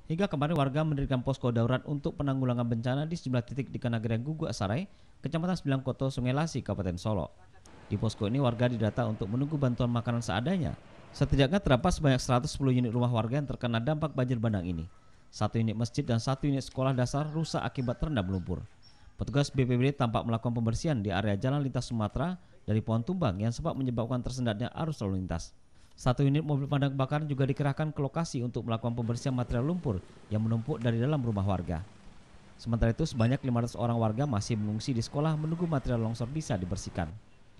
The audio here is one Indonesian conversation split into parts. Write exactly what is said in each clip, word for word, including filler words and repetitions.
Hingga kemarin warga mendirikan posko darurat untuk penanggulangan bencana di sejumlah titik di Kanagarian Gugu Asarai, Kecamatan Sembilan Koto, Sungai Lasi, Kabupaten Solo. Di posko ini warga didata untuk menunggu bantuan makanan seadanya. Setidaknya terdapat sebanyak seratus sepuluh unit rumah warga yang terkena dampak banjir bandang ini. Satu unit masjid dan satu unit sekolah dasar rusak akibat terendam lumpur. Petugas B P B D tampak melakukan pembersihan di area jalan lintas Sumatera dari pohon tumbang yang sempat menyebabkan tersendatnya arus lalu lintas. Satu unit mobil pemadam kebakaran juga dikerahkan ke lokasi untuk melakukan pembersihan material lumpur yang menumpuk dari dalam rumah warga. Sementara itu, sebanyak lima ratus orang warga masih mengungsi di sekolah menunggu material longsor bisa dibersihkan.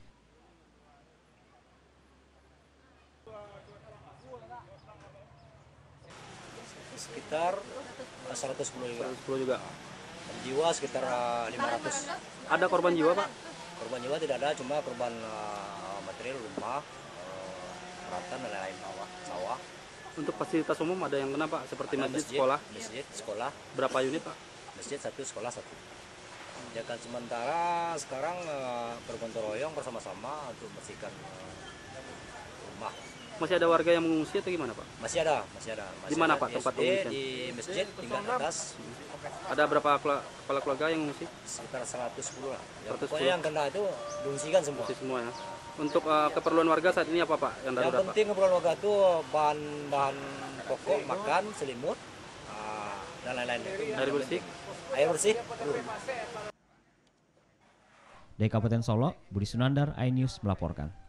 Sekitar seratus sepuluh juga. seratus sepuluh juga. Jiwa sekitar lima ratus. Ada korban jiwa, Pak? Korban jiwa tidak ada, cuma korban uh, material rumah, uh, peralatan dan lain-lain bawah sawah. Untuk fasilitas umum ada yang kena, Pak? Seperti Ada masjid, masjid, sekolah? Masjid, sekolah. Berapa unit, Pak? Masjid satu, sekolah satu. Jaga sementara sekarang uh, bergotong royong bersama-sama untuk membersihkan uh, rumah. Masih ada warga yang mengungsi atau gimana, Pak? Masih ada, masih ada. Masih Di mana, ada Pak, di tempat S D, pengungsian? di masjid tingkat atas. Ada berapa kepala keluarga yang mengungsi? Sekitar seratus sepuluh lah. Ya, seratus sepuluh. pokoknya yang kena itu diungsikan semua. Mengungsi semua ya. Untuk uh, keperluan warga saat ini apa, Pak? Yang Yang darurat, Pak? penting keperluan warga itu bahan-bahan pokok, makan, selimut, uh, dan lain-lain. Air bersih? Air bersih. Dari Kabupaten Solo, Budi Sunandar, iNews melaporkan.